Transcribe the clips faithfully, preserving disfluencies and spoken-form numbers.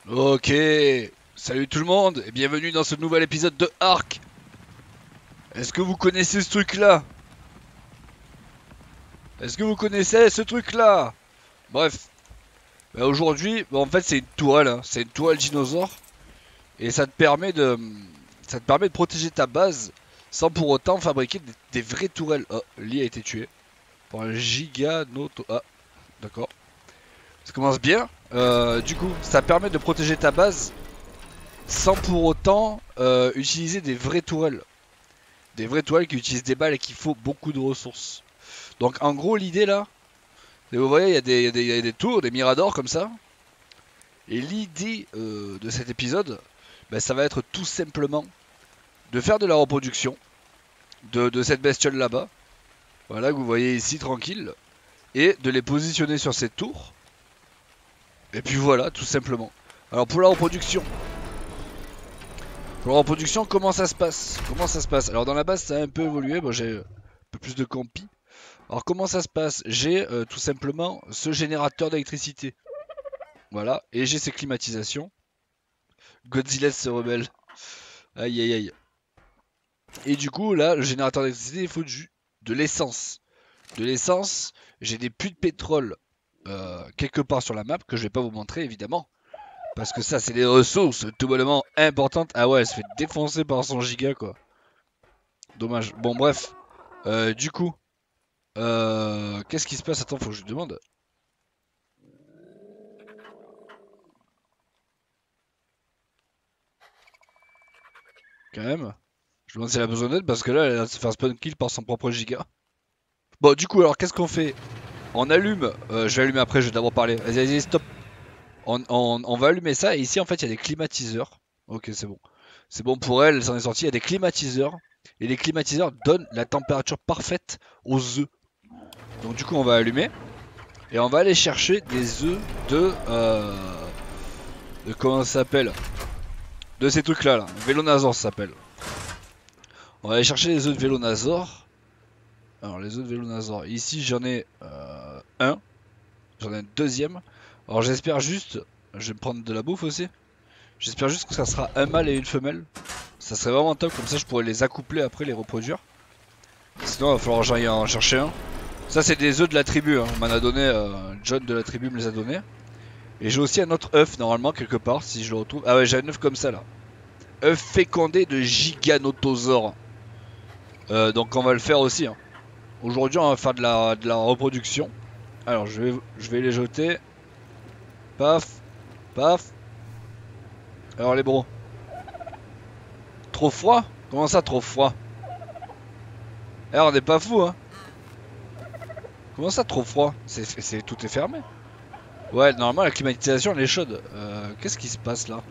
Ok, salut tout le monde et bienvenue dans ce nouvel épisode de Ark. Est-ce que vous connaissez ce truc là? Est-ce que vous connaissez ce truc là? Bref, bah aujourd'hui, bah en fait c'est une tourelle, hein. C'est une tourelle dinosaure et ça te permet de, ça te permet de protéger ta base sans pour autant fabriquer des, des vraies tourelles. Oh, Lee a été tué par un giganoto. Ah, d'accord. Ça commence bien. Euh, du coup, ça permet de protéger ta base sans pour autant euh, utiliser des vraies tourelles. Des vraies toiles qui utilisent des balles et qu'il faut beaucoup de ressources. Donc en gros l'idée là, vous voyez il y, a des- y a des- y a des tours, des miradors comme ça. Et l'idée euh, de cet épisode, bah, ça va être tout simplement de faire de la reproduction de, de cette bestiole là-bas. Voilà que vous voyez ici tranquille. Et de les positionner sur cette tour. Et puis voilà, tout simplement. Alors pour la reproduction. Pour la reproduction, comment ça se passe Comment ça se passe Alors dans la base ça a un peu évolué, bon, j'ai un peu plus de campi. Alors comment ça se passe J'ai euh, tout simplement ce générateur d'électricité. Voilà, et j'ai ces climatisations. Godzilla se rebelle. Aïe aïe aïe. Et du coup là, le générateur d'électricité, il faut du, de l'essence. De l'essence, j'ai des puits de pétrole euh, quelque part sur la map que je vais pas vous montrer évidemment. Parce que ça c'est des ressources tout bonnement importantes. Ah ouais, elle se fait défoncer par son giga quoi. Dommage. Bon bref. Euh, du coup, euh, qu'est-ce qui se passe Attends, faut que je lui demande. Quand même. Je me demande si elle a besoin d'aide parce que là, elle va se faire spawn kill par son propre giga. Bon, du coup, alors qu'est-ce qu'on fait? On allume. Euh, je vais allumer après, je vais d'abord parler. Vas-y, vas-y, stop. On, on- on va allumer ça. Et ici, en fait, il y a des climatiseurs. Ok, c'est bon. C'est bon pour elle, elle s'en est sortie. Il y a des climatiseurs. Et les climatiseurs donnent la température parfaite aux œufs. Donc, du coup, on va allumer. Et on va aller chercher des œufs de. Euh, de comment ça s'appelle? De ces trucs-là, là. Vélonazor, ça s'appelle. On va aller chercher les œufs de Vélonazor. Alors les autres Vélonazor, ici j'en ai euh, un, j'en ai un deuxième. Alors j'espère juste, je vais me prendre de la bouffe aussi. J'espère juste que ça sera un mâle et une femelle. Ça serait vraiment top, comme ça je pourrais les accoupler après, les reproduire. Sinon il va falloir que j'aille en chercher un. Ça c'est des œufs de la tribu, hein. On m'en a donné, euh, John de la tribu me les a donnés. Et j'ai aussi un autre œuf normalement quelque part, si je le retrouve. Ah ouais, j'ai un œuf comme ça là. œuf fécondé de Giganotosaure. Euh, donc on va le faire aussi, hein. Aujourd'hui on va faire de la, de la reproduction. Alors je vais, je vais les jeter. Paf, paf. Alors les bros. Trop froid? Comment ça trop froid? Eh on n'est pas fou hein. Comment ça trop froid? C'est, c'est, tout est fermé. Ouais normalement la climatisation elle est chaude. Euh, Qu'est-ce qui se passe là?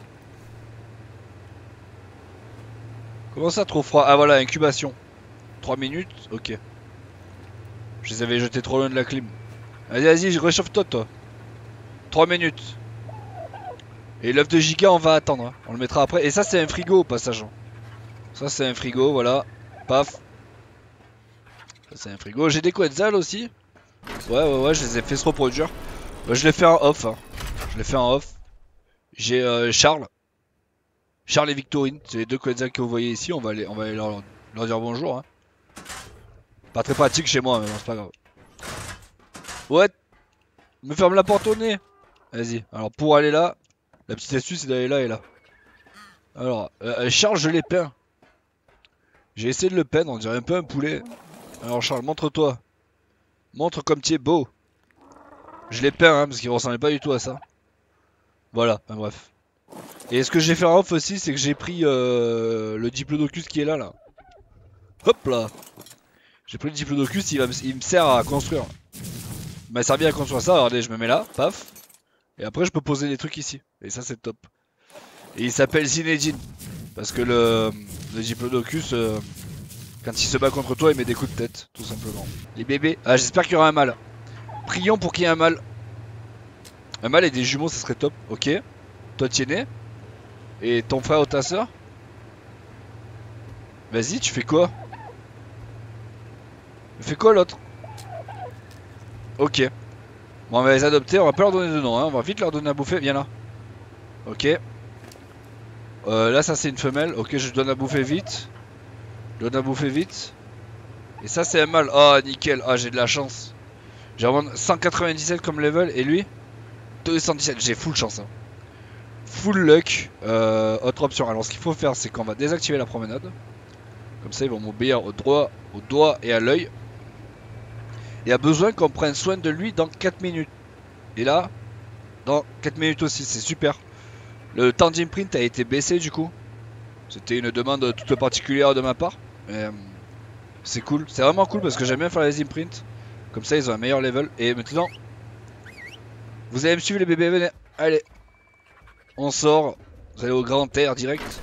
Comment ça trop froid? Ah voilà incubation. trois minutes, ok. Je les avais jetés trop loin de la clim. Vas-y vas-y réchauffe-toi toi. trois minutes. Et l'œuf de giga on va attendre, hein. On le mettra après. Et ça c'est un frigo au passage. Ça c'est un frigo, voilà. Paf. Ça c'est un frigo. J'ai des quetzals aussi. Ouais ouais ouais je les ai fait se reproduire. Bah, je l'ai fait en off, hein. Je l'ai fait en off. J'ai euh, Charles. Charles et Victorine. C'est les deux quetzals que vous voyez ici. On va aller, on va aller leur, leur dire bonjour, hein. Pas très pratique chez moi mais bon c'est pas grave. Ouais. Me ferme la porte au nez. Vas-y. Alors pour aller là. La petite astuce c'est d'aller là et là. Alors euh, Charles je l'ai peint. J'ai essayé de le peindre. On dirait un peu un poulet. Alors Charles montre-toi. Montre comme tu es beau. Je l'ai peint hein, parce qu'il ressemblait pas du tout à ça. Voilà, enfin, bref. Et ce que j'ai fait en off aussi, c'est que j'ai pris euh, le diplodocus qui est là, là. Hop là. J'ai pris le diplodocus, il, va me, il me sert à construire. Il m'a servi à construire ça, regardez, je me mets là, paf. Et après, je peux poser des trucs ici. Et ça, c'est top. Et il s'appelle Zinedine. Parce que le, le diplodocus, euh, quand il se bat contre toi, il met des coups de tête, tout simplement. Les bébés. Ah, j'espère qu'il y aura un mâle. Prions pour qu'il y ait un mâle. Un mâle et des jumeaux, ça serait top. Ok. Toi, tu es né. Et ton frère ou ta soeur? Vas-y, tu fais quoi? Fais quoi l'autre? Ok. Bon, on va les adopter, on va pas leur donner de nom, hein. On va vite leur donner à bouffer. Viens là. Ok. Euh, là, ça c'est une femelle. Ok, je donne à bouffer vite. Je donne à bouffer vite. Et ça, c'est un mâle. Ah, oh, nickel. Ah, j'ai de la chance. J'ai vraiment cent quatre-vingt-dix-sept comme level. Et lui deux cent dix-sept. J'ai full chance. Hein. Full luck. Euh, autre option. Alors, ce qu'il faut faire, c'est qu'on va désactiver la promenade. Comme ça, ils vont m'obéir au droit, au doigt et à l'œil. Il y a besoin qu'on prenne soin de lui dans quatre minutes. Et là, dans quatre minutes aussi. C'est super. Le temps d'imprint a été baissé du coup. C'était une demande toute particulière de ma part. Mais c'est cool. C'est vraiment cool parce que j'aime bien faire les imprints. Comme ça, ils ont un meilleur level. Et maintenant, vous allez me suivre les bébés. Venez. Allez. On sort. Vous allez au grand air direct.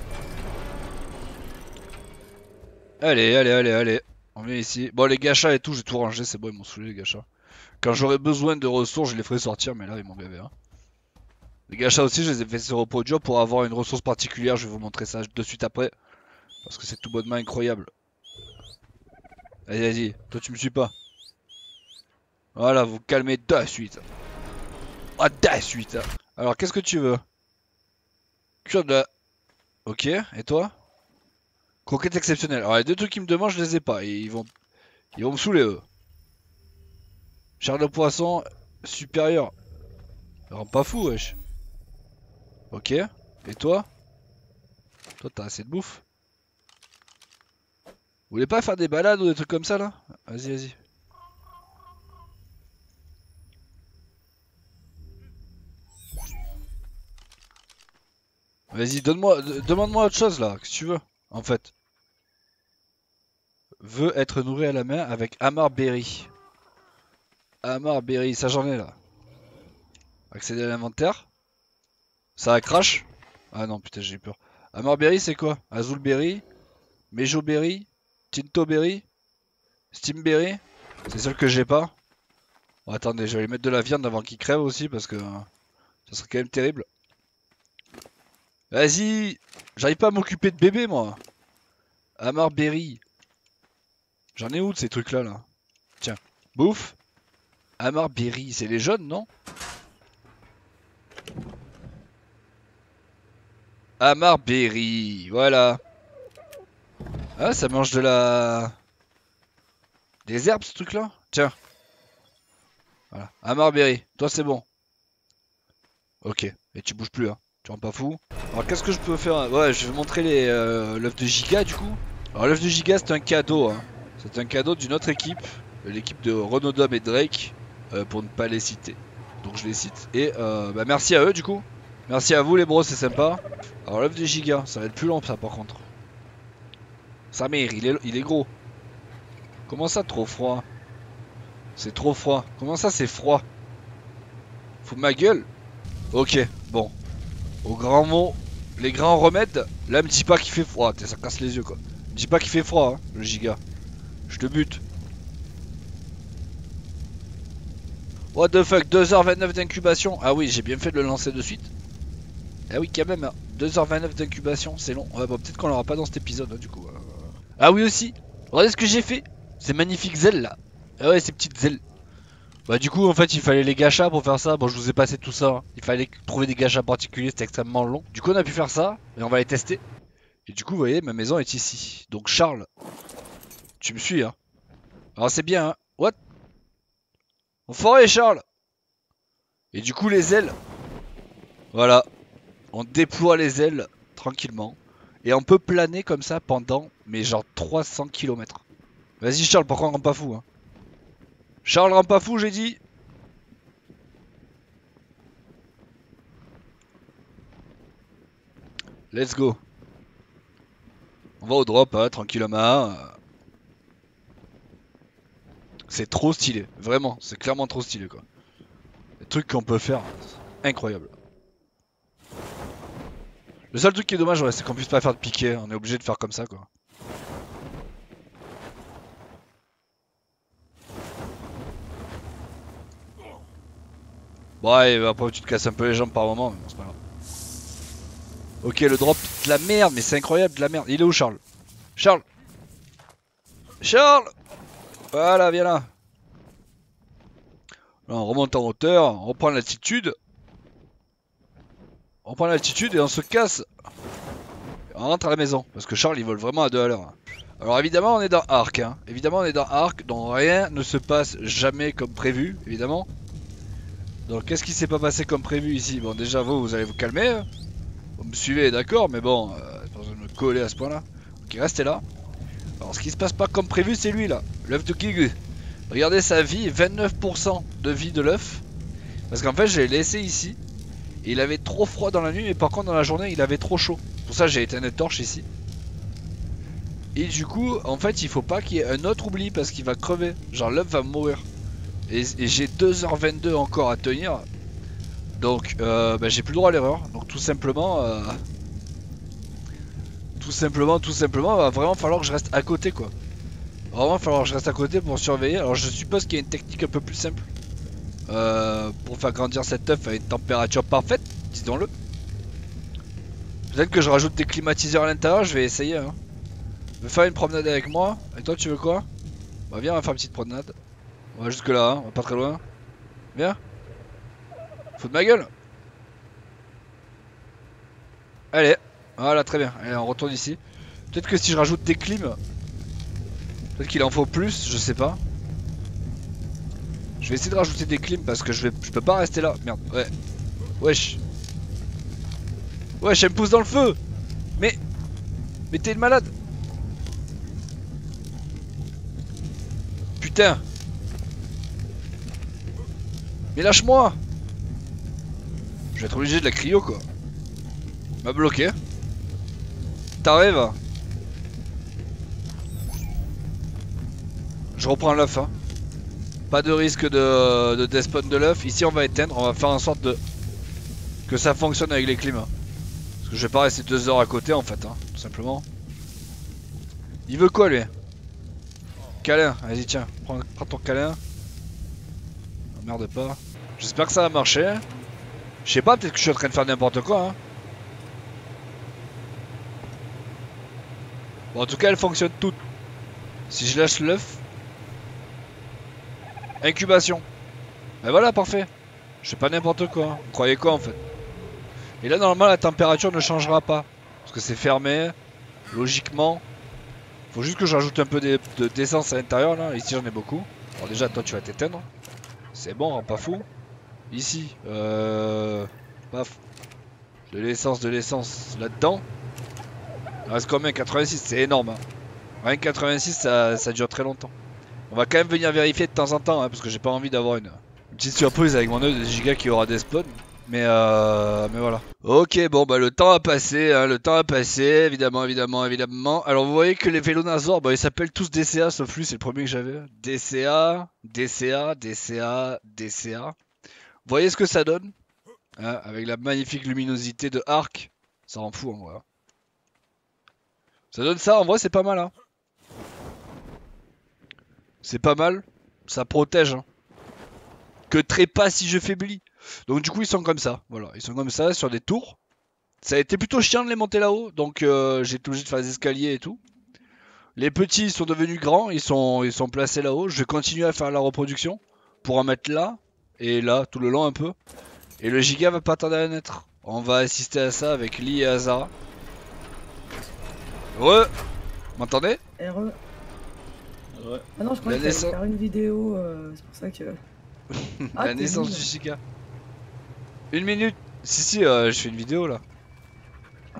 Allez, allez, allez, allez. On vient ici. Bon, les gachas et tout, j'ai tout rangé. C'est bon, ils m'ont saoulé les gachas. Quand j'aurai besoin de ressources, je les ferai sortir. Mais là, ils m'ont gavé. Hein. Les gachas aussi, je les ai fait se reproduire pour avoir une ressource particulière. Je vais vous montrer ça de suite après. Parce que c'est tout bonnement incroyable. Vas-y, vas-y. Toi, tu me suis pas. Voilà, vous calmez de suite. Ah, de suite. Alors, qu'est-ce que tu veux? Cure de la... Ok, et toi? Croquette exceptionnelle. Alors, les deux trucs qui me demandent, je les ai pas. Ils vont, ils vont me saouler, eux. Chair de poisson supérieur. Ça rend pas fou, wesh. Ok, et toi? Toi, t'as assez de bouffe. Vous voulez pas faire des balades ou des trucs comme ça, là? Vas-y, vas-y. Vas-y, donne-moi, demande-moi autre chose, là, que tu veux, en fait. Veut être nourri à la main avec Amar Berry. Amar Berry, ça j'en ai, là. Accéder à l'inventaire. Ça crash. Ah non, putain, j'ai eu peur. Amorberry, c'est quoi? Azulberry, Mejoberry, Tintoberry, Steamberry. C'est celle que j'ai pas. Bon, attendez, je vais lui mettre de la viande avant qu'il crève aussi parce que euh, ça serait quand même terrible. Vas-y, j'arrive pas à m'occuper de bébé moi. Amorberry. J'en ai où de ces trucs là là? Tiens, bouffe. Amorberry, c'est les jaunes non? Amorberry, voilà. Ah, ça mange de la... Des herbes ce truc là? Tiens. Voilà. Amorberry, toi c'est bon. Ok, et tu bouges plus hein. Tu rends pas fou. Alors qu'est-ce que je peux faire? Ouais, je vais montrer les euh, l'œuf de Giga du coup. Alors l'œuf de Giga c'est un cadeau. Hein. C'est un cadeau d'une autre équipe. L'équipe de Renodom et Drake. Euh, pour ne pas les citer. Donc je les cite. Et euh, bah merci à eux du coup. Merci à vous les bros, c'est sympa. Alors l'œuf de Giga, ça va être plus long ça par contre. Sa mère, il est, il est gros. Comment ça trop froid? C'est trop froid. Comment ça c'est froid? Faut ma gueule? Ok, bon. Au grand mot, les grands remèdes. Là, me dis pas qu'il fait froid. Ça casse les yeux quoi. Me dis pas qu'il fait froid, hein, le giga. Je te bute. What the fuck, deux heures vingt-neuf d'incubation. Ah oui, j'ai bien fait de le lancer de suite. Ah oui, quand même, hein. deux heures vingt-neuf d'incubation, c'est long. Ouais, bon, peut-être qu'on l'aura pas dans cet épisode, hein, du coup. Euh... Ah oui, aussi. Regardez ce que j'ai fait. Ces magnifiques ailes là. Ah ouais, ces petites ailes. Bah du coup en fait il fallait les gachas pour faire ça. Bon je vous ai passé tout ça hein. Il fallait trouver des gachas particuliers, c'était extrêmement long. Du coup on a pu faire ça et on va les tester. Et du coup vous voyez ma maison est ici. Donc Charles, tu me suis hein. Alors c'est bien hein. What? Enfoiré Charles. Et du coup les ailes. Voilà. On déploie les ailes tranquillement. Et on peut planer comme ça pendant mais genre trois cents kilomètres. Vas-y Charles, par contre rends pas fou hein. Charles rends pas fou j'ai dit. Let's go. On va au drop, hein, tranquillement. C'est trop stylé, vraiment, c'est clairement trop stylé quoi. Les trucs qu'on peut faire, incroyable. Le seul truc qui est dommage, ouais, c'est qu'on puisse pas faire de piqué, on est obligé de faire comme ça quoi. Bon, ouais, après tu te casses un peu les jambes par moment, mais bon, c'est pas grave. Ok, le drop, de la merde, mais c'est incroyable, de la merde. Il est où Charles? Charles Charles Voilà, viens là. Là, on remonte en hauteur, on reprend l'altitude. On prend l'altitude et on se casse. On rentre à la maison. Parce que Charles il vole vraiment à deux à l'heure. Alors évidemment on est dans Ark. Hein. Évidemment on est dans Ark. Donc rien ne se passe jamais comme prévu. Évidemment. Donc qu'est-ce qui s'est pas passé comme prévu ici? Bon déjà vous, vous allez vous calmer. Hein. Vous me suivez d'accord. Mais bon, euh, pas besoin de me coller à ce point là. Ok, restez là. Alors ce qui se passe pas comme prévu c'est lui là. L'œuf de King. Regardez sa vie. vingt-neuf pour cent de vie de l'œuf. Parce qu'en fait je l'ai laissé ici. Et il avait trop froid dans la nuit. Mais par contre dans la journée il avait trop chaud. Pour ça j'ai éteint les torches ici. Et du coup, en fait, il faut pas qu'il y ait un autre oubli parce qu'il va crever. Genre, l'œuf va mourir. Et, et j'ai deux heures vingt-deux encore à tenir. Donc, euh, bah, j'ai plus le droit à l'erreur. Donc, tout simplement, euh, tout simplement, tout simplement, va vraiment falloir que je reste à côté, quoi. Vraiment falloir que je reste à côté pour surveiller. Alors, je suppose qu'il y a une technique un peu plus simple euh, pour faire grandir cet œuf à une température parfaite, disons-le. Peut-être que je rajoute des climatiseurs à l'intérieur. Je vais essayer. Hein. Tu veux faire une promenade avec moi? Et toi tu veux quoi? Bah viens on va faire une petite promenade. On va jusque là, hein. On va pas très loin. Viens. Fous de ma gueule. Allez, voilà très bien. Allez on retourne ici. Peut-être que si je rajoute des clims, peut-être qu'il en faut plus, je sais pas. Je vais essayer de rajouter des clims parce que je vais, je peux pas rester là. Merde, ouais. Wesh. Wesh elle me pousse dans le feu. Mais, mais t'es une malade. Putain. Mais lâche-moi. Je vais être obligé de la cryo quoi. M'a bloqué. T'arrives. Je reprends l'œuf hein. Pas de risque de, de despawn de l'œuf. Ici on va éteindre. On va faire en sorte de que ça fonctionne avec les clims. Parce que je vais pas rester deux heures à côté en fait hein, tout simplement. Il veut quoi lui? Câlin, vas-y tiens, prends, prends ton câlin. Merde pas. J'espère que ça va marcher. Je sais pas, peut-être que je suis en train de faire n'importe quoi. Hein. Bon, en tout cas, elles fonctionnent toutes. Si je lâche l'œuf. Incubation. Et voilà, parfait. Je fais pas n'importe quoi. Hein. Vous croyez quoi en fait? Et là, normalement, la température ne changera pas. Parce que c'est fermé. Logiquement. Faut juste que j'ajoute un peu d'essence à l'intérieur là. Ici, j'en ai beaucoup. Alors, déjà, toi, tu vas t'éteindre. C'est bon, hein, pas fou. Ici, euh... paf. De l'essence, de l'essence là-dedans. Il reste combien? quatre-vingt-six, c'est énorme. Hein. Rien que quatre-vingt-six, ça, ça dure très longtemps. On va quand même venir vérifier de temps en temps, hein, parce que j'ai pas envie d'avoir une, une petite surprise avec mon œuf de giga qui aura des spawns. Mais euh... mais voilà. Ok, bon bah le temps a passé, hein, le temps a passé, évidemment, évidemment, évidemment. Alors vous voyez que les Vélonazors, bah ils s'appellent tous D C A, sauf lui, c'est le premier que j'avais. D C A, D C A, D C A, D C A. Vous voyez ce que ça donne hein, avec la magnifique luminosité de Ark. Ça rend fou en vrai. Ça donne ça, en vrai c'est pas mal. Hein. C'est pas mal. Ça protège. Hein. Que trépas si je faiblis. Donc du coup ils sont comme ça. Voilà, ils sont comme ça sur des tours. Ça a été plutôt chiant de les monter là-haut. Donc euh, j'ai été obligé de faire des escaliers et tout. Les petits sont devenus grands. Ils sont, ils sont placés là-haut. Je vais continuer à faire la reproduction. Pour en mettre là. Et là, tout le long un peu. Et le giga va pas tarder à naître. On va assister à ça avec Lee et Azara. Heureux. M'entendez? Heureux. Ouais. Ah non, je crois que naissance... j'allais faire une vidéo, euh, c'est pour ça que... ah, la naissance du giga. Une minute. Si si, euh, je fais une vidéo là. Ah.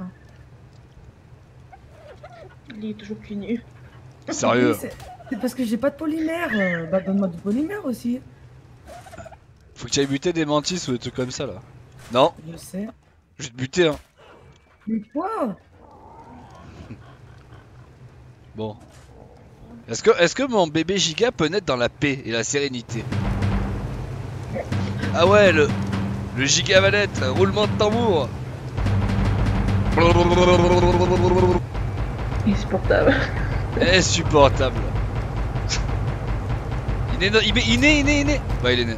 Il est toujours plus nu. Sérieux? Oui, c'est parce que j'ai pas de polymère. Euh, bah donne-moi du polymère aussi. Faut que tu ailles buter des mantis ou des trucs comme ça là. Non. Je sais. Je vais te buter hein. Mais quoi? Bon. Est-ce que, est-ce que mon bébé giga peut naître dans la paix et la sérénité? Ah ouais, le, le giga va naître, roulement de tambour. Insupportable. Insupportable. Il est, il est, il est, il est, il est. Ouais, il est né.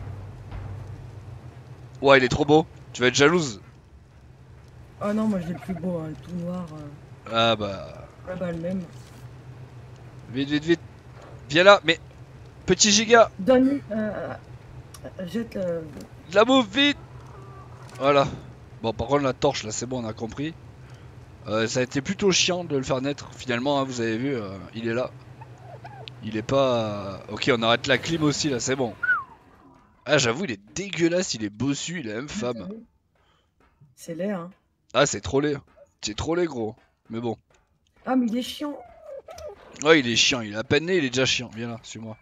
Ouais, il est trop beau. Tu vas être jalouse. Ah non, moi j'ai le plus beau, hein, le tout noir. Euh... Ah bah. Ah bah le même. Vite, vite, vite. Viens là, mais. Petit giga. Donne. Euh, jette le. De la bouffe, vite. Voilà. Bon, par contre, la torche, là, c'est bon, on a compris. Euh, ça a été plutôt chiant de le faire naître. Finalement, hein, vous avez vu, euh, il est là. Il est pas... euh, Ok, on arrête la clim aussi, là, c'est bon. Ah, j'avoue, il est dégueulasse, il est bossu, il est infâme. C'est laid, hein. Ah, c'est trollé. C'est trollé, gros. Mais bon. Ah, mais il est chiant. Ouais, il est chiant, il est à peine né, il est déjà chiant. Viens là, suis-moi.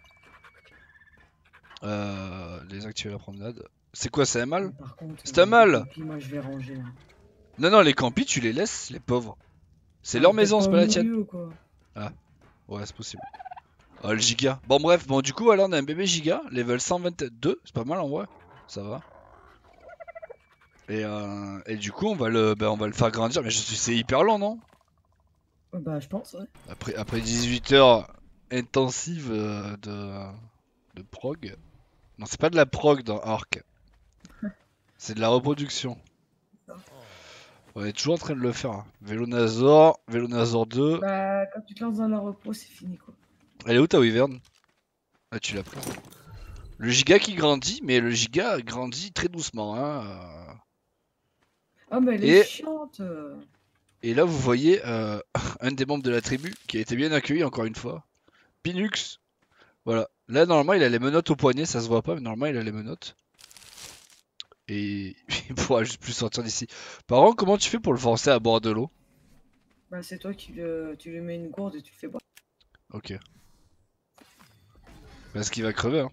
Euh... Désactiver la promenade. C'est quoi, c'est un mâle? Par contre, C'est un mâle. puis moi je vais ranger. Hein. Non, non, les campis, tu les laisses, les pauvres. C'est Ah, leur t'es maison, c'est pas la tienne. milieu, quoi. Ouais, c'est possible. Oh, le giga. Bon, bref, bon, du coup, alors on a un bébé giga, level cent vingt-deux, c'est pas mal en vrai, ça va. Et, euh, et du coup, on va le, ben, on va le faire grandir, mais je suis, c'est hyper long, non? Ouais, Bah, je pense, ouais. Après, après dix-huit heures intensives euh, de, de prog. Non, c'est pas de la prog dans Ark. C'est de la reproduction. On est toujours en train de le faire. Hein. Vélonazor, Vélonazor deux. Bah, quand tu te lances dans la repos, c'est fini, quoi. Elle est où ta wyvern? Ah, tu l'as pris. Le giga qui grandit, mais le giga grandit très doucement. Hein. euh. Ah, mais elle Et- est chiante. euh. Et là, vous voyez euh, un des membres de la tribu qui a été bien accueilli encore une fois. Pinux. Voilà. Là, normalement, il a les menottes au poignet, ça se voit pas, mais normalement, il a les menottes. Et il pourra juste plus sortir d'ici. Par contre, comment tu fais pour le forcer à boire de l'eau? Bah, c'est toi qui le... tu lui mets une gourde et tu le fais boire. Ok. Parce qu'il va crever, hein.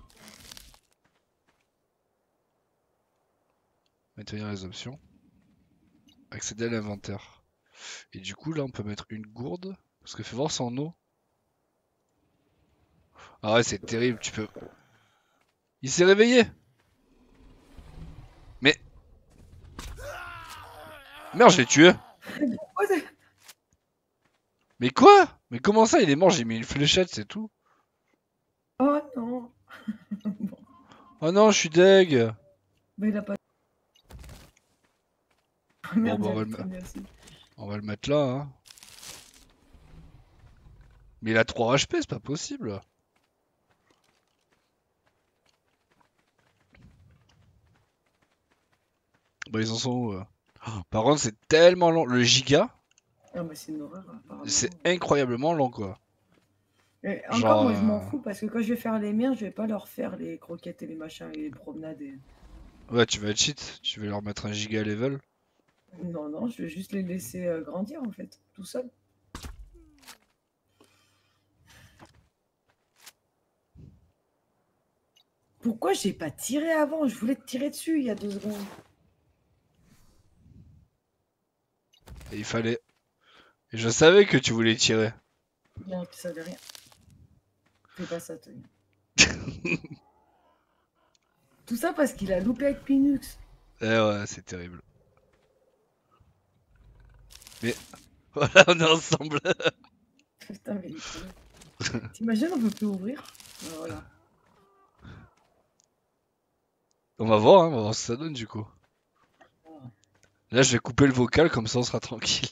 Maintenir les options. Accéder à l'inventaire. Et du coup, là, on peut mettre une gourde. Parce que fais voir son eau. Ah ouais, c'est terrible, tu peux... Il s'est réveillé! Mais... Merde, je l'ai tué! Pourquoi t'es- Mais quoi? Mais comment ça, il est mort? J'ai mis une fléchette, c'est tout. Oh non. Oh non, je suis deg! Bah, il a pas. Ah, Bon, merde, bah, on va il le a merci. On va le mettre là, hein. Mais il a trois H P, c'est pas possible. Bah, ils en sont où? euh Oh, par contre, c'est tellement long. Le giga, Ah, bah, c'est une horreur, apparemment. c'est incroyablement long, quoi. Et encore, Genre, moi, je m'en euh, fous parce que quand je vais faire les miens, je vais pas leur faire les croquettes et les machins et les promenades. Et... Ouais, tu vas être cheat. Tu vas leur mettre un giga level. Non, non, je vais juste les laisser euh, grandir en fait, tout seul. Pourquoi j'ai pas tiré avant? Je voulais te tirer dessus il y a deux secondes. Et il fallait. Et je savais que tu voulais tirer. Non, tu savais rien. Fais pas ça, Tony. Tout ça parce qu'il a loupé avec Pinux. Eh ouais, c'est terrible. Mais voilà, on est ensemble. Putain, mais il est trop bien. T'imagines, on peut plus ouvrir? Ben voilà. On va voir, hein, on va voir ce que ça donne du coup. Là, je vais couper le vocal, comme ça on sera tranquille.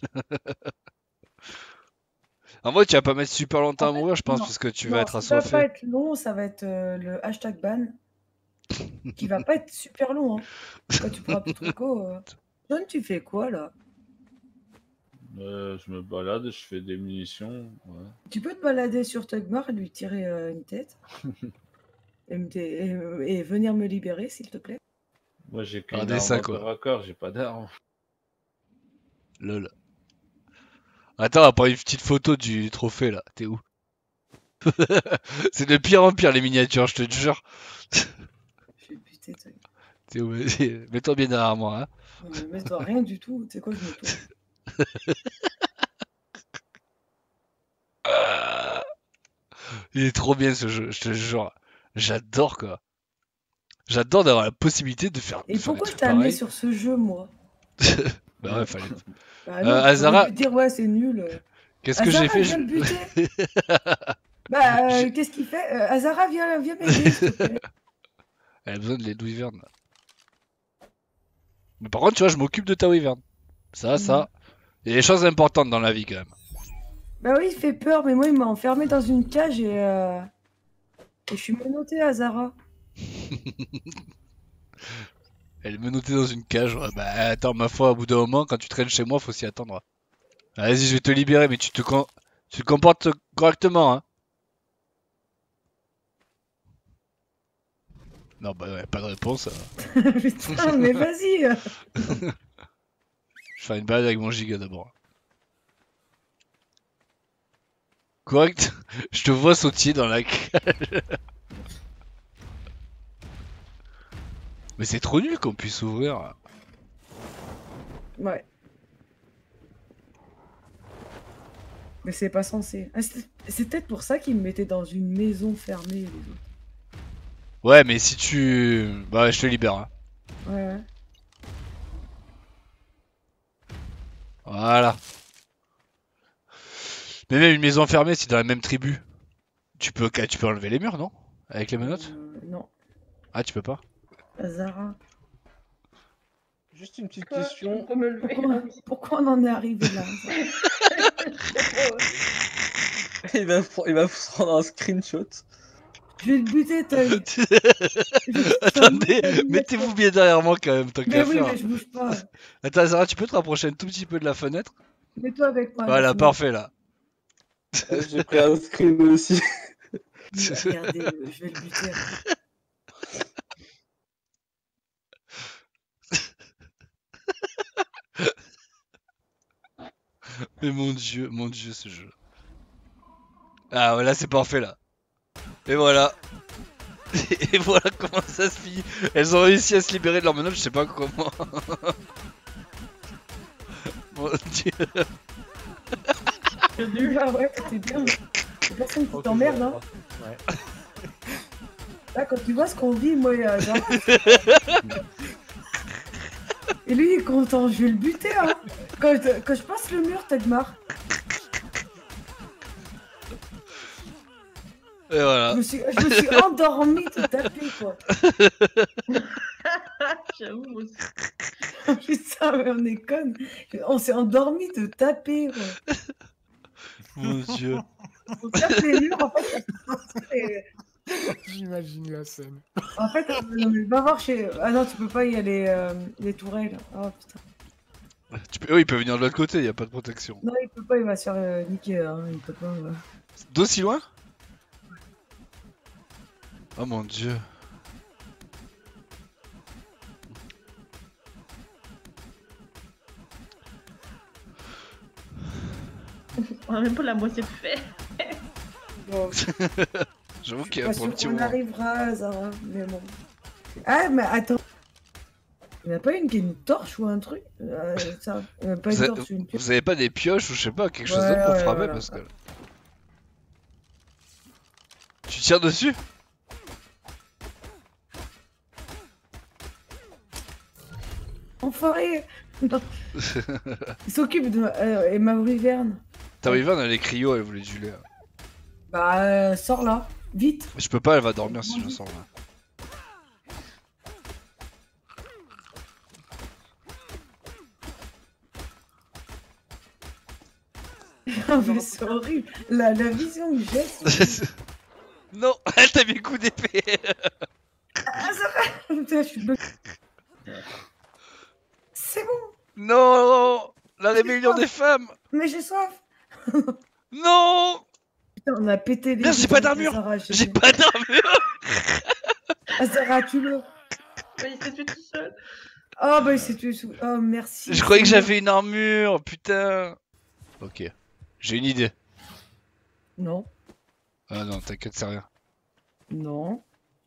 En vrai, tu vas pas mettre super longtemps En à fait, mourir, je pense, non, parce que tu non, vas être ça va pas assoiffé. être long, ça va être euh, le hashtag ban. Qui va pas être super long. Hein. Quand tu pourras plus trop. Euh... John, tu fais quoi là? Euh, je me balade, je fais des munitions. Ouais. Tu peux te balader sur Tugmar et lui tirer euh, une tête et, me dé- et- et venir me libérer, s'il te plaît. Moi, j'ai qu'une Regardez arme ça, à quoi. corps à corps, j'ai pas d'arme. Lol. Attends, on va prendre une petite photo du trophée là. T'es où? C'est de pire en pire les miniatures, je te jure. Je vais buter. Toi. T'es où? Mets-toi bien derrière moi. Hein. Non, mais mets-toi rien du tout. Tu sais quoi, je me tourne. Il est trop bien ce jeu, je te jure. J'adore quoi. J'adore d'avoir la possibilité de faire. Et de faire pourquoi des je trucs t'ai amené pareils. sur ce jeu, moi? Bah ouais, fallait. Bah non, Euh, t'aurais Azara, pu te dire, ouais, c'est nul. qu'est-ce que j'ai Azara fait? vient je- le buter. Bah, euh, J'ai- qu'est-ce qu'il fait? Euh, Azara, viens, viens m'aider, s'il te plaît. Elle a besoin de l'aide wyvern. Mais par contre, tu vois, je m'occupe de ta wyvern. Ça, ça. Il y a des choses importantes dans la vie quand même. Bah oui, il fait peur, mais moi, il m'a enfermé dans une cage et, euh... et je suis menottée, Azara. Elle est menottée dans une cage. Ouais, bah attends, ma foi, au bout d'un moment, quand tu traînes chez moi, faut s'y attendre. Vas-y, je vais te libérer, mais tu te, com tu te comportes correctement, hein. Non, bah ouais, pas de réponse. Putain, mais vas-y. Je vais faire une balade avec mon giga d'abord. Correct. Je te vois sautiller dans la cage. Mais c'est trop nul qu'on puisse ouvrir. Ouais. Mais c'est pas censé. Ah, c'est c'est peut-être pour ça qu'ils me mettaient dans une maison fermée, les autres. Ouais, mais si tu... Bah ouais, je te libère. Hein. Ouais, ouais. Voilà. Mais même une maison fermée, c'est dans la même tribu. Tu peux, tu peux enlever les murs, non? Avec les menottes? Euh, non. Ah, tu peux pas? Zara. Juste une petite Quoi, question. je peux me lever. Pourquoi, pourquoi on en est arrivé là? il, va, il va se prendre un screenshot. Je vais te buter, Toy. Attendez, mettez-vous bien derrière moi quand même, tant Mais qu'à oui, faire. mais je bouge pas. Attends, Zara, tu peux te rapprocher un tout petit peu de la fenêtre? Mets-toi avec moi. Voilà, laisse-moi. parfait là. J'ai pris un screen aussi. Regardez, je vais le buter. Mais mon dieu, mon dieu, ce jeu. Ah, voilà, c'est parfait là. Et voilà. Et voilà comment ça se finit. Elles ont réussi à se libérer de leur menottes, je sais pas comment. Mon dieu. Ah ouais, c'était bien. C'est personne qui t'emmerde, hein. Ouais. Là, quand tu vois ce qu'on vit, moi, euh, genre... Et lui, il est content, je vais le buter, hein. Quand je, quand je passe le mur, Tagmar, Et voilà. je me suis, je me suis endormi de taper, quoi. J'avoue aussi. Putain, mais on est connes. On s'est endormi de taper, quoi. Mon dieu. On tape les murs, en fait. Et... J'imagine la scène. En fait, non, mais va voir chez... Ah non, tu peux pas y aller, euh, les tourelles. Oh, putain. Tu peux... Oh, il peut venir de l'autre côté, y a pas de protection. Non, il peut pas, il va se faire euh, niquer, hein. Il peut pas... euh. D'aussi loin? Oh mon dieu. On a même pas la moitié de fait. Bon, J'avoue je qu'il suis y a pas pour le sûre petit qu'on moment. arrivera, Zara, mais bon. Ah, mais attends. Il n'y a pas une qui est une torche ou un truc euh, ça. Euh, Pas une Vous, a- torche, une pioche. vous avez pas des pioches ou je sais pas, quelque chose Ouais, d'autre pour ouais, frapper voilà. parce que... Tu tires dessus? Enfoiré. Non. Il s'occupe de... Euh, et ma wyvern. Ta wyvern elle est cryo, elle voulait du lait. Bah, euh, sors là. Vite. Je peux pas, elle va dormir si je sors là. Ah, mais c'est horrible. La, la vision que j'ai, c'est... Non, elle t'a mis un coup d'épée. Ah, ça va. Putain, je suis bloqué. C'est bon. Non, la rébellion des femmes. Mais j'ai soif. Non, Putain, on a pété les... merde, j'ai pas d'armure. Sarah, J'ai pas d'armure. Ah, Sarah, tu le... Mais il s'est tué tout seul. Oh, bah, il s'est tué sous... Oh, merci. Je croyais que j'avais une armure, putain. Ok, j'ai une idée. Non. Ah non, t'inquiète, c'est rien. Non.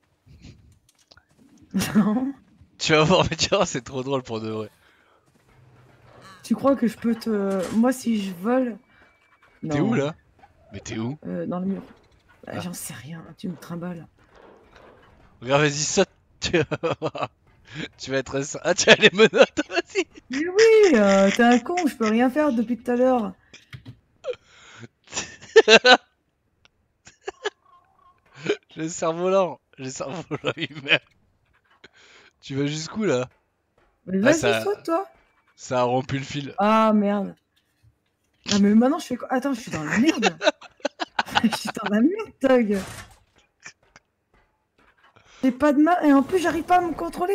Non. Tu vas voir, mais tu vois, c'est trop drôle pour de vrai. Tu crois que je peux te... Moi, si je vole... T'es Non. où là? Mais t'es où? euh, Dans le mur. Bah, Ah. J'en sais rien, tu me trimbales. Regarde, vas-y, saute. Tu tu vas être... Ah, tu as les menottes, vas-y. Mais oui, euh, t'es un con, je peux rien faire depuis tout à l'heure. J'ai le cerveau lent. J'ai le cerveau lent humain. Tu vas jusqu'où là? Mais Ah, vas-y, ça- saute, toi. Ça a rompu le fil. Ah, merde. Ah, mais maintenant, je fais quoi? Attends, je suis dans la merde. Je suis dans la merde, Tog. J'ai pas de main et en plus j'arrive pas à me contrôler.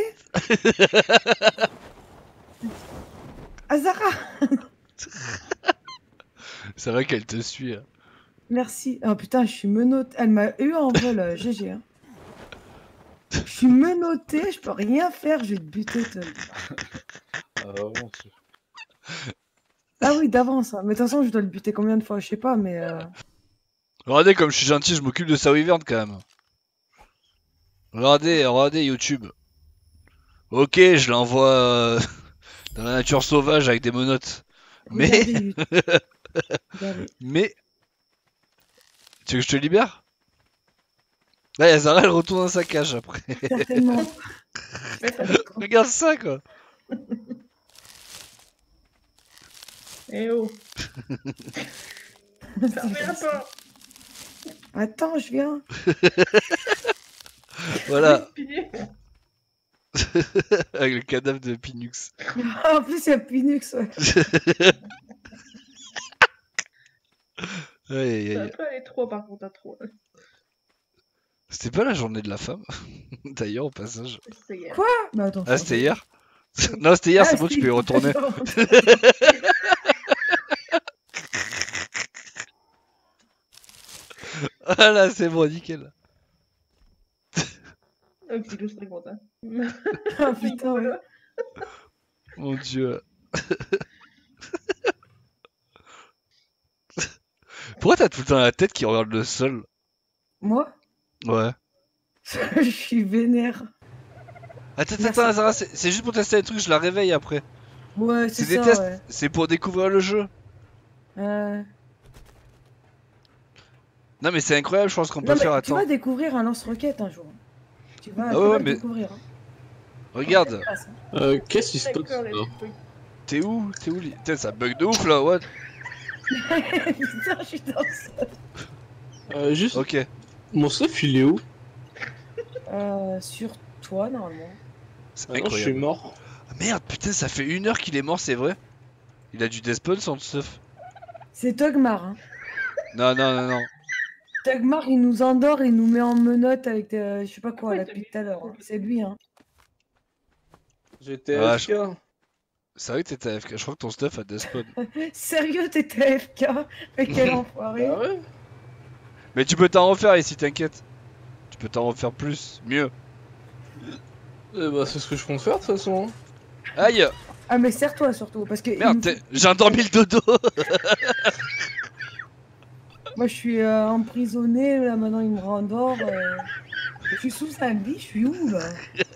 Azara. C'est vrai qu'elle te suit. Hein. Merci. Oh putain, je suis menottée. Elle m'a eu en vol, euh, G G. Hein. Je suis menottée, je peux rien faire, je vais te buter. Te... Ah, bon, ah oui, d'avance. Hein. Mais de toute façon, je dois le buter combien de fois, je sais pas, mais... Euh... Regardez comme je suis gentil, je m'occupe de sa wyvern quand même. Regardez, regardez YouTube. Ok, je l'envoie euh, dans la nature sauvage avec des menottes. Mais... Regardez, Regardez. Mais... Tu veux que je te libère? Là, y'a Zara, elle retourne dans sa cage après. Certainement. Regarde ça quoi. Eh oh. C'est Fermez la comme ça. porte. Attends, je viens. Voilà. Pilier. Avec le cadavre de Pinux. En plus, il y a Pinux. Ouais. Aïe, aïe, Ça aïe. peut aller trop par contre à trop. C'était pas la journée de la femme? D'ailleurs, au passage. C'est hier. Quoi? Mais attends. Ah, c'était hier? Non, c'était hier, Ah, c'est bon, tu peux y retourner. Ah là, c'est bon, nickel. Un petit loup très content. Ah putain, ouais. Mon dieu. Pourquoi t'as tout le temps la tête qui regarde le sol? Moi? Ouais. Je suis vénère. Attends, Merci. attends, Zara, c'est c'est juste pour tester les trucs, je la réveille après. Ouais, c'est C'est des ça, tests, ouais. c'est pour découvrir le jeu. Euh... Non, mais c'est incroyable, je pense qu'on peut Non, mais faire. tu Attends, vas découvrir un lance-roquette un jour. Tu vas, Ah tu ouais, vas ouais, le mais- découvrir. Hein. regarde. Euh, qu'est-ce qui se passe D'accord, les là trucs. T'es où? T'es où? li- Putain, ça bug de ouf là, what? Putain, je suis dans ça. euh, Juste, Ok. mon stuff il est où? Euh, sur toi, normalement. C'est Ah non, je suis incroyable. mort. Ah, merde, putain, ça fait une heure qu'il est mort, c'est vrai? Il a dû despawn son stuff. C'est Togmar. Hein. Non, non, non, non. Togmar, il nous endort et il nous met en menotte avec euh, je sais pas quoi, Ouais, là, t'as depuis vu. tout à l'heure. hein. C'est lui, hein. J'étais Ah, A F K. C'est vrai que t'étais A F K, je crois que ton stuff a despawn. Sérieux, t'étais A F K? Mais quel enfoiré. Ah ouais? Mais tu peux t'en refaire ici, t'inquiète. Tu peux t'en refaire plus, mieux. Eh bah, c'est ce que je compte faire de toute façon. Aïe! Ah, mais serre-toi surtout, parce que. il Merde, nous t'es- fait- j'ai endormi le dodo! Moi, je suis euh, emprisonné, là, maintenant, il me rendort. Euh... Je suis sous un lit, je suis où, là?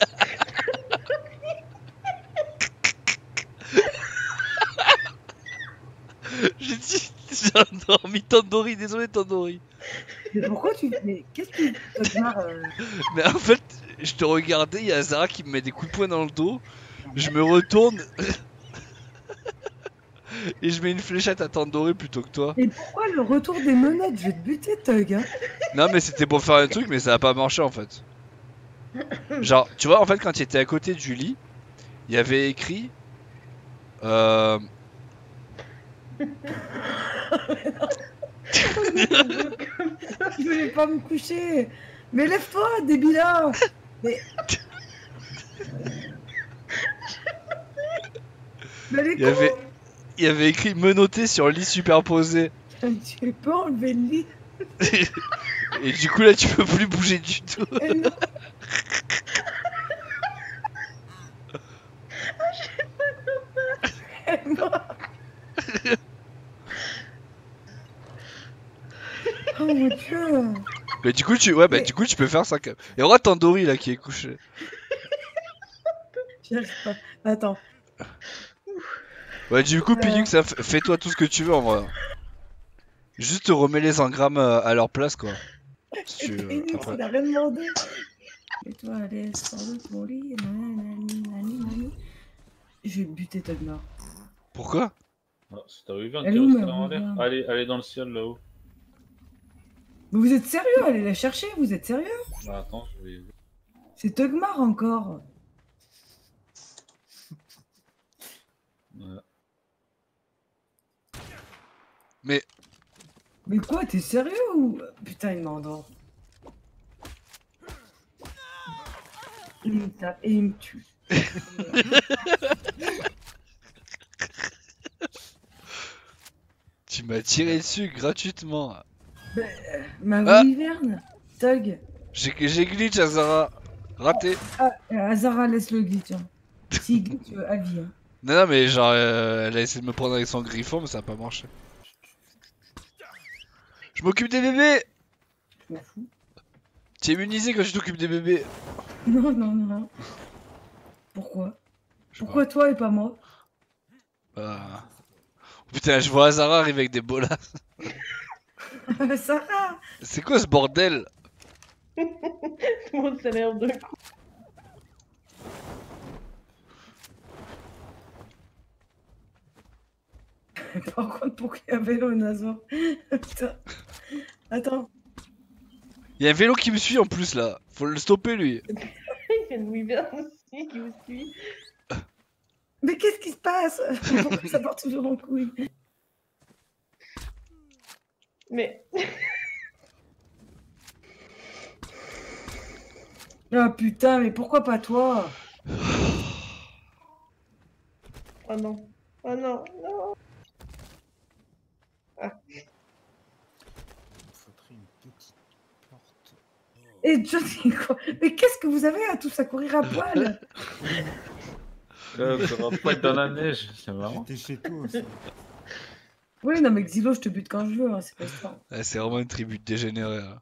J'ai dit, j'ai endormi Tandoori, désolé Tandoori. Mais pourquoi tu. Mais qu'est-ce que. Togmar, euh... Mais en fait, je te regardais, il y a Zara qui me met des coups de poing dans le dos. Je me retourne. Et je mets une fléchette à Tandoori plutôt que toi. Et pourquoi le retour des menottes? Je vais te buter, Tog, hein. Non, mais c'était pour faire un truc, mais ça a pas marché en fait. Genre, tu vois, en fait, quand il était à côté de Julie, il y avait écrit. Euh. Je voulais pas me coucher. Mais lève-toi, débila. Mais. Mais les Il y avait, il y avait écrit menotté sur lit superposé. cons, tu peux enlever le lit. Et du coup, là, tu peux plus bouger du tout. Eh non. Elle est morte. Oh mon dieu. Mais du coup, tu, ouais, bah, Mais- du coup, tu peux faire ça quand même. Et regarde Tandoori là qui est couché. J'y arrive pas. Attends. Ouais, du coup, Euh. Pinux, ça, f- fais-toi tout ce que tu veux en vrai. Juste remets les engrammes euh, à leur place quoi. Si tu veux, Phoenix, après. il a rien demandé. Et toi, allez, sors de ton lit. nanani, nanani, nanani. Je vais buter Togmar. Pourquoi? Ah, c'est ta wyvern Elle qui est où, reste ma là en l'air. wyvern Allez, allez dans le ciel là-haut. Mais vous êtes sérieux? Allez la chercher, vous êtes sérieux? Ah, attends, je vais. C'est Togmar encore. Ouais. Mais Mais quoi, t'es sérieux ou. Putain, il m'endort. il me tape et il me tue. Tu m'as tiré dessus gratuitement. Ma Ah. wyvern, Tug. J'ai j'ai glitch, Azara. Raté. Ah, Azara laisse le glitch. Hein. Si glitch, euh, à vie. Hein. Non, non, mais genre, euh, elle a essayé de me prendre avec son griffon, mais ça a pas marché. Je m'occupe des bébés. Je m'en fous. Tu es immunisé quand tu t'occupes des bébés. Non, non, non. Pourquoi Je sais Pourquoi toi et pas moi pas. Ah. Putain, je vois Azara arriver avec des bolas. Sarah. C'est quoi ce bordel? Tout le monde s'énerve d'un coup. Par contre, pourquoi il y a un vélo, Nazor? Putain. Attends. Il y a un vélo qui me suit en plus là. Faut le stopper lui. Il y a une wyvern aussi qui vous suit. Mais qu'est-ce qui se passe? Pourquoi ça part toujours en couille? Mais Ah putain, mais pourquoi pas toi? oh non, oh non, non. Faudrait une petite porte. Et Johnny, quoi? Mais qu'est-ce que vous avez à tous à courir à poil? Euh, ça va pas être dans la neige, c'est marrant. J'étais chez toi aussi. Oui, non, mais Xylo, je te bute quand je veux, hein, c'est pas ça. Ouais, c'est vraiment une tribu de dégénérés là.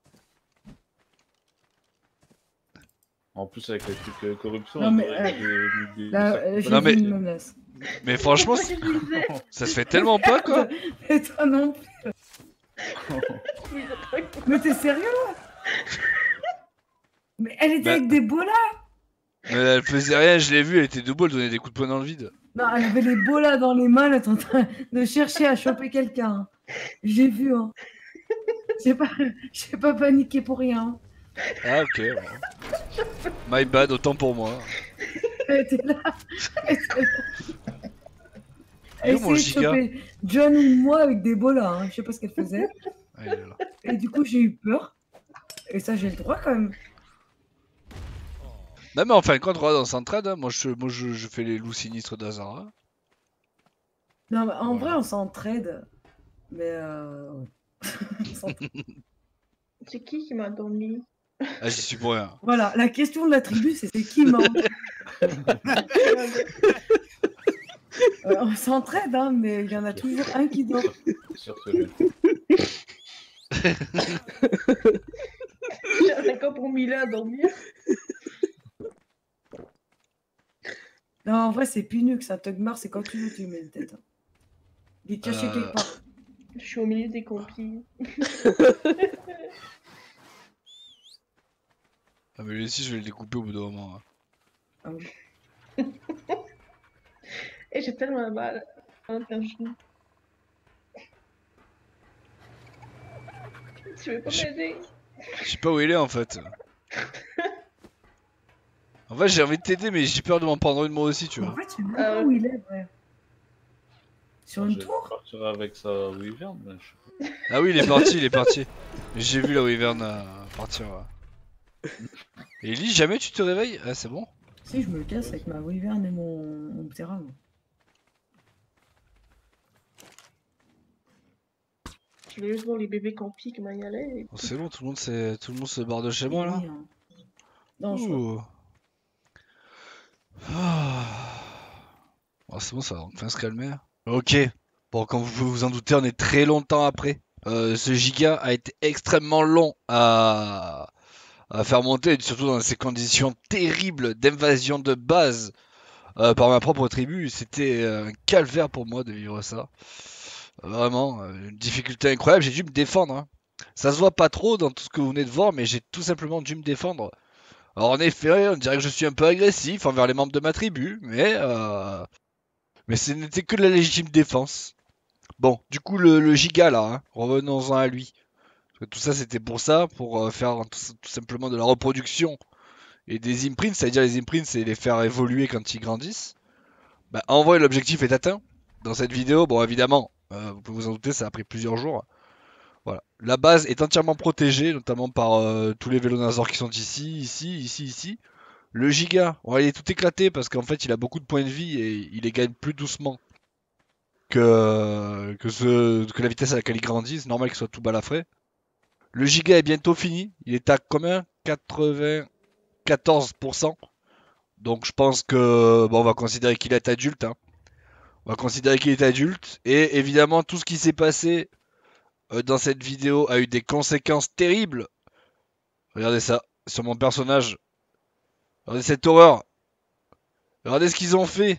En plus, avec les trucs euh, corruption, Non, on mais, aurait euh, des- des- Là, des euh, j'ai Non, vu mais- une menace. Mais franchement, Moi, c- je disais, ça se fait tellement pas quoi. Et toi non plus. oui, c'est pas- Mais t'es sérieux là? Mais elle était Bah. avec des bolas. Mais elle faisait rien, je l'ai vu, elle était debout, elle donnait des coups de poing dans le vide. Non, elle avait les bolas dans les mains, elle était en train de chercher à choper quelqu'un. hein. J'ai vu, hein. J'ai pas, j'ai pas paniqué pour rien. hein. Ah ok, bon. My bad, autant pour moi. Elle était là. Elle était là. Il est Elle où mon essayait de giga? choper John ou moi avec des bolas. Hein. Je sais pas ce qu'elle faisait. Ah, il est là. Et du coup, j'ai eu peur. Et ça, j'ai le droit quand même. Non mais en fin de compte, regarde, on s'entraide, hein. Moi, je, moi je, je fais les loups sinistres d'Azara. Non, mais en Voilà. vrai, on s'entraide. Mais euh... ouais. On s'entraide. C'est qui qui m'a dormi? Ah j'y suis pour rien. Voilà, la question de la tribu, c'est c'est qui ment. Euh, on s'entraide, hein, mais il y en a toujours un qui dort. Surtout lui. J'ai encore pour Mila à dormir. Non, en vrai, c'est Pinux, ça Tugmar, c'est quand tu veux, tu mets une tête. hein. Il est caché Euh. quelque part. Je suis au milieu des complis. Ah mais lui aussi je vais le découper au bout d'un moment. hein. Ah oui. Et j'ai tellement mal. Hein, quand je... Tu veux pas Je- m'aider? Je sais pas où il est en fait. En fait j'ai envie de t'aider mais j'ai peur de m'en prendre une moi aussi tu En vois. fait, je sais même Ah pas ouais. où il est, vrai. Sur Je une vais tour? partir avec sa wyvern, mais je... Ah oui il est parti, il est parti. J'ai vu la Wyvern euh, partir. ouais. Et Ellie, jamais tu te réveilles? Ah c'est bon? Si, je me casse avec ma wyvern et mon, mon terrain. moi. Je voulais juste voir les bébés complis comment y allaient. et Oh, c'est bon, tout le monde s'est- tout le monde se barre de chez moi là. Oui, hein. Non, je Ouh. Ah. Oh, c'est bon, ça va enfin se calmer. Ok. Bon, comme vous pouvez vous en douter, on est très longtemps après. Euh, ce giga a été extrêmement long à, à faire monter, et surtout dans ces conditions terribles d'invasion de base euh, par ma propre tribu. C'était euh, un calvaire pour moi de vivre ça. Vraiment, euh, une difficulté incroyable. J'ai dû me défendre. hein. Ça se voit pas trop dans tout ce que vous venez de voir, mais j'ai tout simplement dû me défendre. Alors en effet, on dirait que je suis un peu agressif envers les membres de ma tribu, mais euh, mais ce n'était que de la légitime défense. Bon, du coup le, le giga là, hein, revenons-en à lui. Parce que tout ça c'était pour ça, pour euh, faire tout, tout simplement de la reproduction et des imprints, c'est-à-dire les imprints c'est les faire évoluer quand ils grandissent. Bah, en vrai l'objectif est atteint. Dans cette vidéo, bon évidemment, euh, vous pouvez vous en douter, ça a pris plusieurs jours. Voilà. La base est entièrement protégée, notamment par euh, tous les vélonazors qui sont ici, ici, ici, ici. Le giga, bon, il est tout éclaté parce qu'en fait il a beaucoup de points de vie et il les gagne plus doucement que, que, ce, que la vitesse à laquelle il grandit. C'est normal qu'il soit tout balafré. Le giga est bientôt fini. Il est à combien? quatre-vingt-quatorze pour cent. Donc je pense que bon, on va considérer qu'il est adulte. Hein. On va considérer qu'il est adulte. Et évidemment tout ce qui s'est passé euh, dans cette vidéo a eu des conséquences terribles. Regardez ça sur mon personnage. Regardez cette horreur. Regardez ce qu'ils ont fait.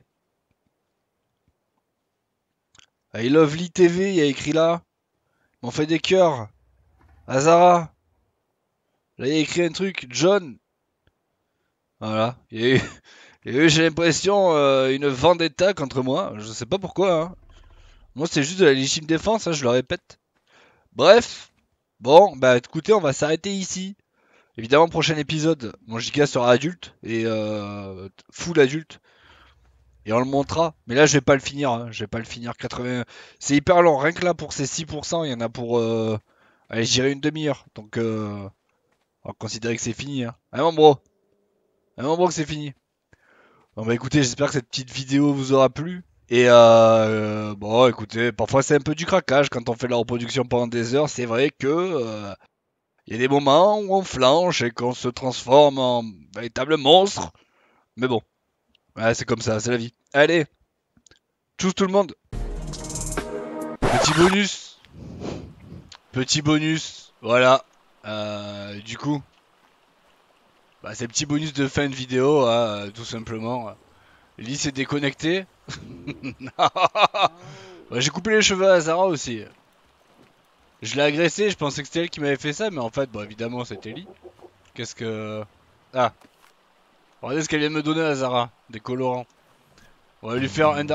I love Lee T V, il y a écrit là. Ils m'ont fait des cœurs. Azara. Là, il y a écrit un truc. John. Voilà. Il y a eu, il y a eu, j'ai l'impression, euh, une vendetta contre moi. Je sais pas pourquoi. Hein. Moi, c'est juste de la légitime défense, hein, je le répète. Bref. Bon, bah écoutez, on va s'arrêter ici. Évidemment, prochain épisode, mon giga sera adulte. Et euh, full adulte. Et on le montrera. Mais là, je vais pas le finir. Hein. Je vais pas le finir. quatre-vingts... C'est hyper long. Rien que là, pour ces six pour cent, il y en a pour... Euh... Allez, je dirais une demi-heure. Donc, euh... on va considérer que c'est fini. Hein, hein mon bro. Hein, mon bro, que c'est fini. Bon, bah écoutez, j'espère que cette petite vidéo vous aura plu. Et euh... bon, écoutez, parfois c'est un peu du craquage quand on fait la reproduction pendant des heures. C'est vrai que... Euh... Il y a des moments où on flanche et qu'on se transforme en véritable monstre. Mais bon. Ouais, c'est comme ça, c'est la vie. Allez, tchuss tout le monde. Petit bonus. Petit bonus. Voilà. Euh, du coup, bah, c'est le petit bonus de fin de vidéo, hein, tout simplement. Lee s'est déconnecté. Bah, j'ai coupé les cheveux à Zara aussi. Je l'ai agressé, je pensais que c'était elle qui m'avait fait ça, mais en fait, bah évidemment, c'était Lee. Qu'est-ce que... Ah. Regardez ce qu'elle vient de me donner à Zara. Des colorants. On va lui faire un...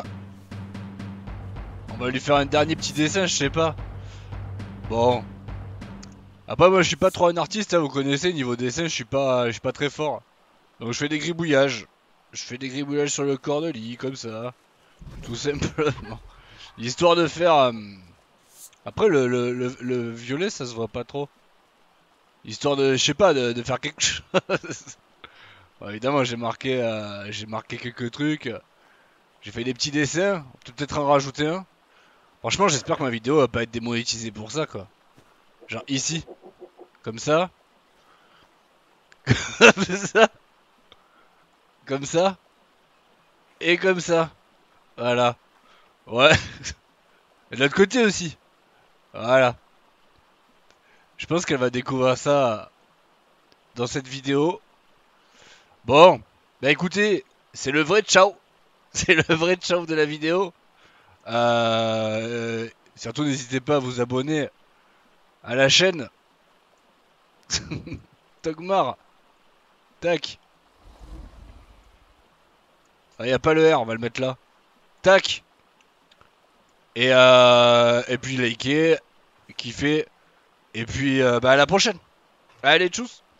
On va lui faire un dernier petit dessin, je sais pas. Bon. Après moi je suis pas trop un artiste, hein, vous connaissez, niveau dessin je suis pas je suis pas très fort. Donc je fais des gribouillages. Je fais des gribouillages sur le corps de lit, comme ça. Tout simplement. Histoire de faire... Euh... Après le, le, le, le violet ça se voit pas trop. Histoire de, je sais pas, de, de faire quelque chose. Bon, évidemment j'ai marqué, euh, j'ai marqué quelques trucs. J'ai fait des petits dessins, on peut peut-être en rajouter un. Franchement, j'espère que ma vidéo va pas être démonétisée pour ça, quoi. Genre ici. Comme ça. Comme ça. Comme ça. Et comme ça. Voilà. Ouais. Et de l'autre côté aussi. Voilà. Je pense qu'elle va découvrir ça dans cette vidéo. Bon. Bah écoutez, c'est le vrai ciao. C'est le vrai ciao de la vidéo. Euh, surtout n'hésitez pas à vous abonner à la chaîne. Togmar. Tac. Il n'y a pas le R, on va le mettre là. Tac. Et, euh, et puis liker, kiffer. Et puis euh, bah à la prochaine. Allez, tchuss.